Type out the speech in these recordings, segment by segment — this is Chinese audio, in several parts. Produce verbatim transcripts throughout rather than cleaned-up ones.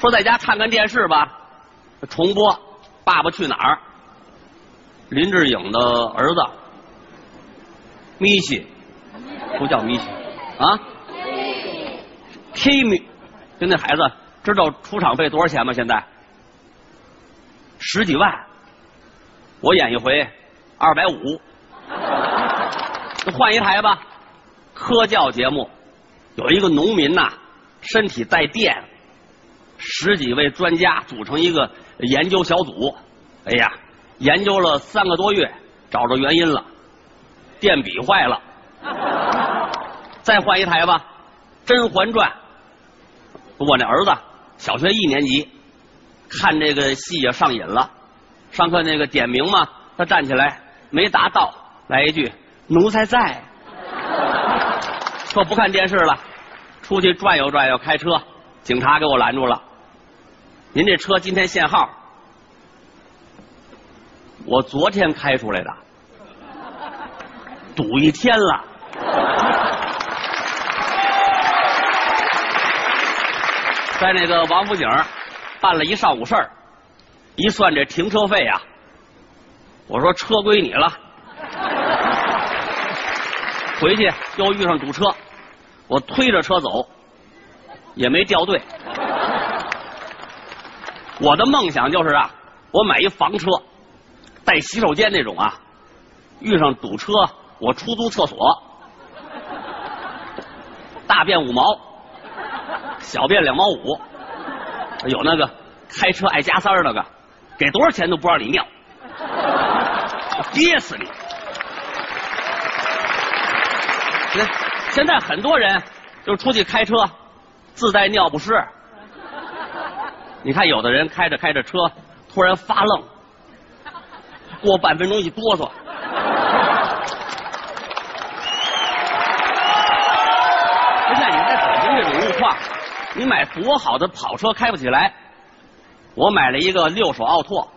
说在家看看电视吧，重播《爸爸去哪儿》，林志颖的儿子米西，不叫米西啊 ，Kimi， 就那孩子知道出场费多少钱吗？现在十几万，我演一回二百五，换一台吧。科教节目有一个农民呐、啊，身体带电。十几位专家组成一个研究小组，哎呀，研究了三个多月，找着原因了，电笔坏了。再换一台吧，《甄嬛传》。我那儿子小学一年级，看这个戏也上瘾了。上课那个点名嘛，他站起来没答到，来一句“奴才在”，说不看电视了，出去转悠转悠，开车，警察给我拦住了。您这车今天限号，我昨天开出来的，堵一天了。在那个王府井办了一上午事儿，一算这停车费啊，我说车归你了。回去又遇上堵车，我推着车走，也没掉队。我的梦想就是啊，我买一房车，带洗手间那种啊，遇上堵车我出租厕所，大便五毛，小便两毛五，有那个开车爱加塞儿那个，给多少钱都不让你尿，憋死你！现在很多人就出去开车自带尿不湿。你看有的人开着开着车突然发愣，过半分钟一哆嗦。现在你在北京这种路况，你买多好的跑车开不起来。我买了一个六手奥拓，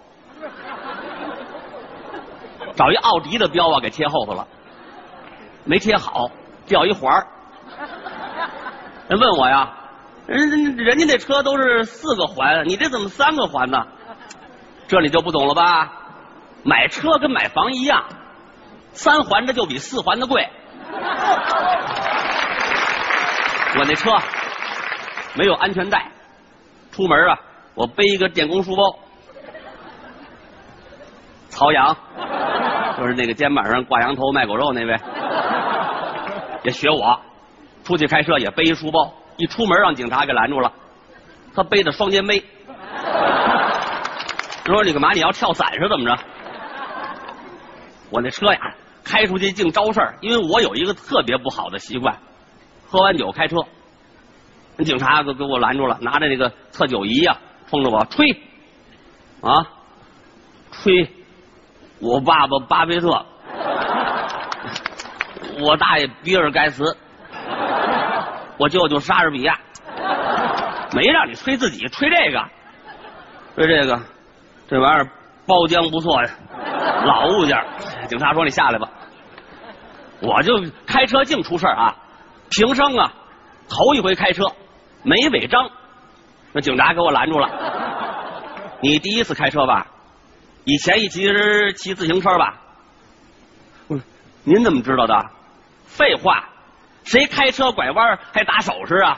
找一奥迪的标啊给贴后头了，没贴好，掉一环儿。人问我呀，人人家那车都是四个环，你这怎么三个环呢？这你就不懂了吧？买车跟买房一样，三环的就比四环的贵。我那车没有安全带，出门啊，我背一个电工书包。曹阳，就是那个肩膀上挂羊头卖狗肉那位，也学我，出去开车也背一书包。一出门让警察给拦住了，他背着双肩背。说你干嘛？你要跳伞是怎么着？我那车呀，开出去净招事儿，因为我有一个特别不好的习惯，喝完酒开车。那警察给给我拦住了，拿着那个测酒仪呀、啊，冲着我吹，啊，吹，我爸爸巴菲特，我大爷比尔盖茨。我舅舅莎士比亚，没让你吹自己，吹这个，吹这个，这玩意儿包浆不错呀，老物件。警察说你下来吧，我就开车净出事儿啊，平生啊，头一回开车没违章，那警察给我拦住了。你第一次开车吧？以前一直骑自行车吧？嗯，您怎么知道的？废话。谁开车拐弯还打手势啊？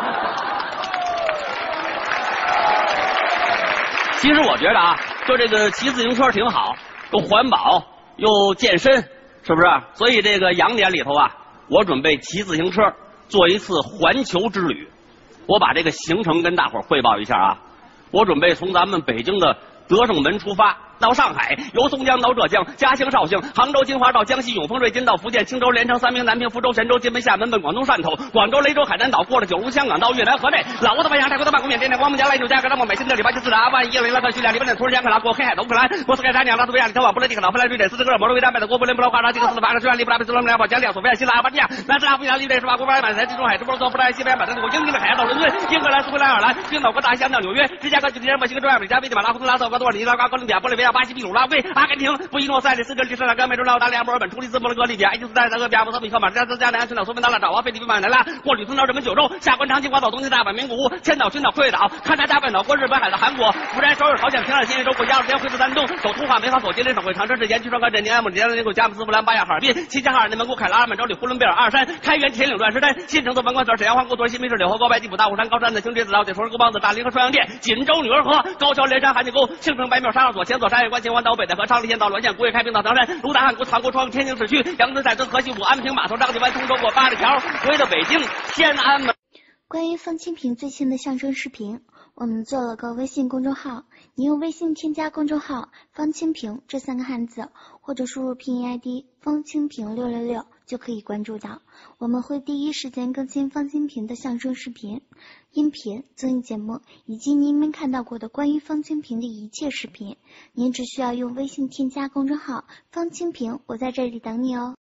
其实我觉得啊，就这个骑自行车挺好，又环保又健身，是不是？所以这个羊年里头啊，我准备骑自行车做一次环球之旅。我把这个行程跟大伙儿汇报一下啊。我准备从咱们北京的德胜门出发，到上海，由松江到浙江，嘉兴、绍兴、杭州、金华到江西永丰、瑞金到福建、青州、连城、三明、南平、福州、神州、金门、厦门，奔广东汕头、广州、雷州、海南岛，过了九龙、香港到越南河内，老挝的万象、泰国的曼谷、缅甸的光明加、来纽加、格拉莫、美新的里巴基斯坦、万伊、雷拉克、叙利亚、黎巴嫩、土耳其、安卡拉、过黑海的乌克兰、波斯盖达尼亚、拉脱维亚、立陶宛、布雷迪克岛、芬兰、瑞典、斯德哥尔摩、挪威、丹麦的国布林、布拉华、拉基克斯的巴克、匈牙利、布拉佩斯、罗马尼亚、保加利亚、索菲亚、希腊、阿巴尼亚、南斯拉夫、意大利、瑞士、法国、巴尔马、台、地中海、直布罗陀、布拉西班牙、马德里、英英的海洋到伦敦、英格兰、苏格兰、爱尔兰、冰岛国、大西洋到纽约、芝加哥、旧金山、墨西哥、中亚、美加、危地马拉、胡图拉、厄瓜多尔、尼拉瓜、哥伦比亚、玻利维亚、 加、巴西、秘鲁、拉圭、阿根廷、布宜诺斯艾利斯、智利、圣塔哥、美洲、澳大利亚、墨尔本、突尼斯、摩洛哥、利比亚、埃及斯坦、达戈比亚、莫桑比克、马达加斯加、南安群岛、苏门答腊、爪哇、菲律宾、马尼拉、过吕、通辽、日本九州、下关、长崎、广岛、东京、大阪、名古屋、千岛、群岛、库页岛、勘察加半岛、过日本海的韩国、福山、首尔、朝鲜、平壤、新义州、过鸭绿江、惠斯丹东、走通化、梅花、索吉林省会、长春市、盐区、双河镇、宁安、姆、尼安、内谷、佳木斯、布兰、巴亚、哈尔滨、齐齐哈尔、内蒙古、凯拉、阿曼州里、呼伦贝尔、阿尔山、开原、铁岭、乱石山、新城子、文官所、沈阳、皇姑屯、新民市、柳河、高白、地浦、大虎山、高山的青锥子、老铁、崇仁、沟帮子、大林和双阳店、锦州、女儿河、高桥、连山、韩景沟、庆城、白庙、沙二所、前所、沙月关、秦皇岛、北戴河、昌黎县、岛滦县、古冶开平岛、唐山、卢大汉谷、塘沽庄、天津市区、杨村、赛村、河西五、安平码头、张家湾、通州过八里桥，回到北京天安门。 关于方清平最新的相声视频，我们做了个微信公众号，你用微信添加公众号方清平这三个汉字，或者输入拼音 I D 方清平六六六就可以关注到。我们会第一时间更新方清平的相声视频、音频、综艺节目，以及您没看到过的关于方清平的一切视频。您只需要用微信添加公众号方清平，我在这里等你哦。